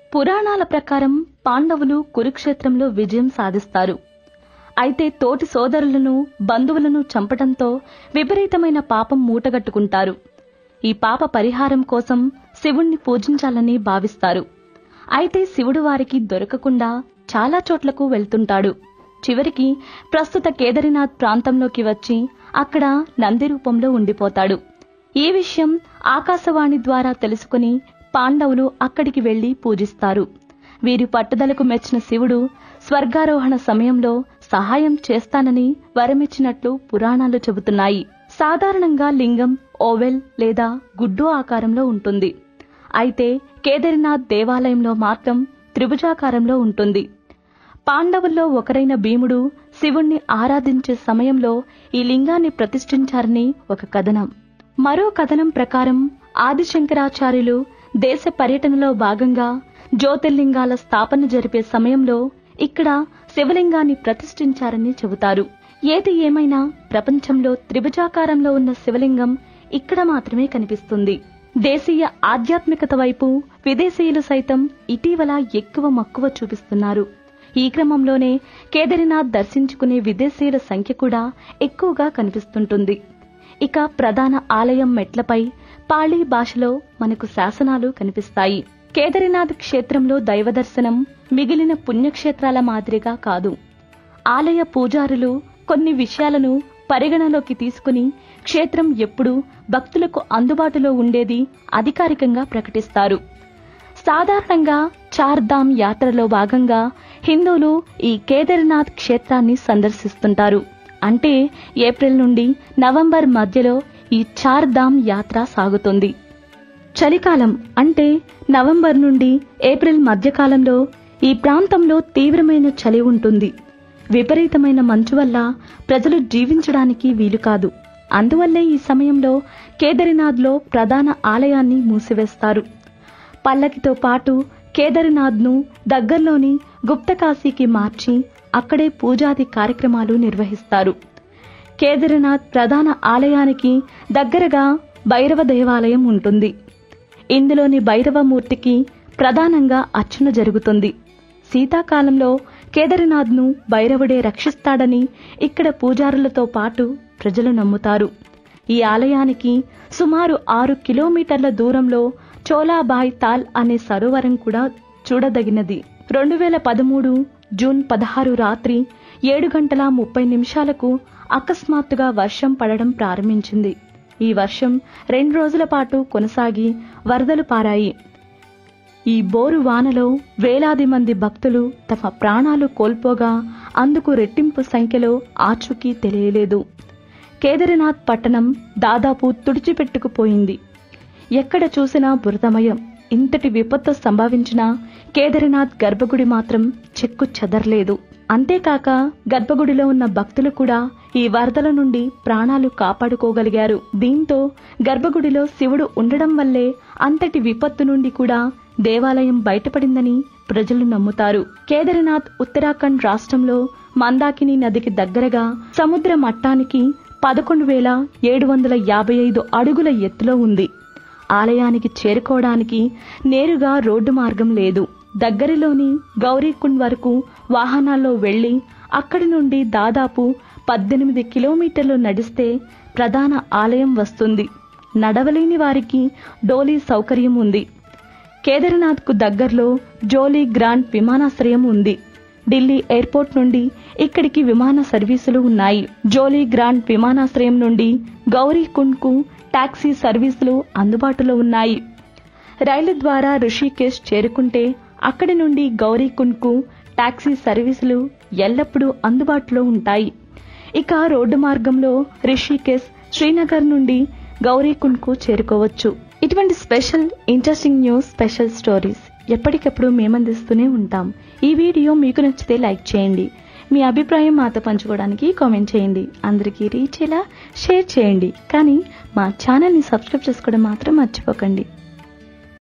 పురాణాల ప్రకారం పాండవులు కురుక్షేత్రంలో విజయం సాధిస్తారు. అయితే తోటి సోదరులను, బంధువులను చంపడంతో విపరీతమైన పాపం మూటగట్టుకుంటారు. ఈ పాప పరిహారం కోసం శివుణ్ణి పూజించాలని భావిస్తారు. అయితే శివుడు వారికి దొరకకుండా చాలా చోట్లకు వెళ్తుంటాడు. చివరికి ప్రస్తుత కేదార్నాథ్ ప్రాంతంలోకి వచ్చి అక్కడ నంది రూపంలో ఉండిపోతాడు. ఈ విషయం ఆకాశవాణి ద్వారా తెలుసుకుని పాండవులు అక్కడికి వెళ్లి పూజిస్తారు. వీరి పట్టుదలకు మెచ్చిన శివుడు స్వర్గారోహణ సమయంలో సహాయం చేస్తానని వరమిచ్చినట్లు పురాణాలు చెబుతున్నాయి. సాధారణంగా లింగం ఓవెల్ లేదా గుడ్డు ఆకారంలో ఉంటుంది. అయితే కేదార్నాథ్ దేవాలయంలో మాత్రం త్రిభుజాకారంలో ఉంటుంది. పాండవుల్లో ఒకరైన భీముడు శివుణ్ణి ఆరాధించే సమయంలో ఈ లింగాన్ని ప్రతిష్ఠించారని ఒక కథనం. మరో కథనం ప్రకారం ఆదిశంకరాచార్యులు దేశ పర్యటనలో భాగంగా జ్యోతిర్లింగాల స్థాపన జరిపే సమయంలో ఇక్కడ శివలింగాన్ని ప్రతిష్ఠించారని చెబుతారు. ఏది ఏమైనా ప్రపంచంలో త్రిభుజాకారంలో ఉన్న శివలింగం ఇక్కడ మాత్రమే కనిపిస్తుంది. దేశీయ ఆధ్యాత్మికత వైపు విదేశీయులు సైతం ఇటీవల ఎక్కువ మక్కువ చూపిస్తున్నారు. ఈ క్రమంలోనే కేదార్నాథ్ దర్శించుకునే విదేశీయుల సంఖ్య కూడా ఎక్కువగా కనిపిస్తుంటుంది. ఇక ప్రధాన ఆలయం మెట్లపై పాళీ భాషలో మనకు శాసనాలు కనిపిస్తాయి. కేదార్నాథ్ క్షేత్రంలో దైవ దర్శనం మిగిలిన పుణ్యక్షేత్రాల మాదిరిగా కాదు. ఆలయ పూజారులు కొన్ని విషయాలను పరిగణలోకి తీసుకుని క్షేత్రం ఎప్పుడూ భక్తులకు అందుబాటులో ఉండేది అధికారికంగా ప్రకటిస్తారు. సాధారణంగా చార్ధామ్ యాత్రలో భాగంగా హిందువులు ఈ కేదార్నాథ్ క్షేత్రాన్ని సందర్శిస్తుంటారు. అంటే ఏప్రిల్ నుండి నవంబర్ మధ్యలో ఈ చార్ధామ్ యాత్ర సాగుతుంది. చలికాలం అంటే నవంబర్ నుండి ఏప్రిల్ మధ్యకాలంలో ఈ ప్రాంతంలో తీవ్రమైన చలి ఉంటుంది. విపరీతమైన మంచు వల్ల ప్రజలు జీవించడానికి వీలు కాదు. అందువల్లే ఈ సమయంలో కేదార్నాథ్లో ప్రధాన ఆలయాన్ని మూసివేస్తారు. పల్లకితో పాటు కేదార్నాథ్ను దగ్గర్లోని గుప్తకాశీకి మార్చి అక్కడే పూజాది కార్యక్రమాలు నిర్వహిస్తారు. కేదార్నాథ్ ప్రధాన ఆలయానికి దగ్గరగా భైరవ దేవాలయం ఉంటుంది. ఇందులోని భైరవమూర్తికి ప్రధానంగా అర్చన జరుగుతుంది. శీతాకాలంలో కేదార్నాథ్ను భైరవుడే రక్షిస్తాడని ఇక్కడ పూజారులతో పాటు ప్రజలు నమ్ముతారు. ఈ ఆలయానికి సుమారు 6 కిలోమీటర్ల దూరంలో చోలాబాయ్ తాల్ అనే సరోవరం కూడా చూడదగినది. 2013 జూన్ 16 రాత్రి 7:30 అకస్మాత్తుగా వర్షం పడడం ప్రారంభించింది. ఈ వర్షం 2 రోజుల పాటు కొనసాగి వరదలు పారాయి. ఈ బోరు వానలో వేలాది మంది భక్తులు తమ ప్రాణాలు కోల్పోగా అందుకు రెట్టింపు సంఖ్యలో ఆచూకీ తెలియలేదు. కేదార్నాథ్ పట్టణం దాదాపు తుడిచిపెట్టుకుపోయింది. ఎక్కడ చూసినా బురదమయం. ఇంతటి విపత్తు సంభవించినా కేదార్నాథ్ గర్భగుడి మాత్రం చెక్కు చెదరలేదు. అంతేకాక గర్భగుడిలో ఉన్న భక్తులు కూడా ఈ వరదల నుండి ప్రాణాలు కాపాడుకోగలిగారు. దీంతో గర్భగుడిలో శివుడు ఉండడం వల్లే అంతటి విపత్తు నుండి కూడా దేవాలయం బయటపడిందని ప్రజలు నమ్ముతారు. కేదార్నాథ్ ఉత్తరాఖండ్ రాష్ట్రంలో మందాకిని నదికి దగ్గరగా సముద్ర మట్టానికి 11,755 అడుగుల ఎత్తులో ఉంది. ఆలయానికి చేరుకోవడానికి నేరుగా రోడ్డు మార్గం లేదు. దగ్గరలోని గౌరీకుండ్ వరకు వాహనాల్లో వెళ్లి అక్కడి నుండి దాదాపు 18 కిలోమీటర్లు నడిస్తే ప్రధాన ఆలయం వస్తుంది. నడవలేని వారికి డోలీ సౌకర్యం ఉంది. కేదార్నాథ్కు దగ్గరలో జోలీ గ్రాండ్ విమానాశ్రయం ఉంది. ఢిల్లీ ఎయిర్పోర్ట్ నుండి ఇక్కడికి విమాన సర్వీసులు ఉన్నాయి. జోలీ గ్రాండ్ విమానాశ్రయం నుండి గౌరీకుండ్కు టాక్సీ సర్వీసులు అందుబాటులో ఉన్నాయి. రైలు ద్వారా రిషికేశ్ చేరుకుంటే అక్కడి నుండి గౌరీకుండ్కు టాక్సీ సర్వీసులు ఎల్లప్పుడూ అందుబాటులో ఉంటాయి. ఇక రోడ్డు మార్గంలో రిషికేశ్, శ్రీనగర్ నుండి గౌరీకుండ్కు చేరుకోవచ్చు. ఇటువంటి special interesting news, special stories ఎప్పటికప్పుడు మేమందిస్తూనే ఉంటాం. ఈ వీడియో మీకు నచ్చితే లైక్ చేయండి. మీ అభిప్రాయం మాతో పంచుకోవడానికి కామెంట్ చేయండి. అందరికీ రీచ్ అయ్యేలా షేర్ చేయండి. కానీ మా ఛానల్ని సబ్స్క్రైబ్ చేసుకోవడం మాత్రం మర్చిపోకండి.